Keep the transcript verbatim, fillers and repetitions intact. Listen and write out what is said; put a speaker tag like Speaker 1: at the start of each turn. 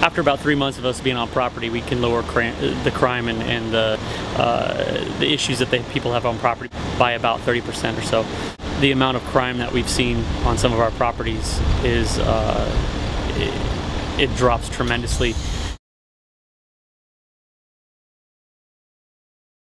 Speaker 1: after about three months of us being on property, we can lower cri the crime and, and the, uh, the issues that they, people have on property by about thirty percent or so. The amount of crime that we've seen on some of our properties is, uh, it, it drops tremendously.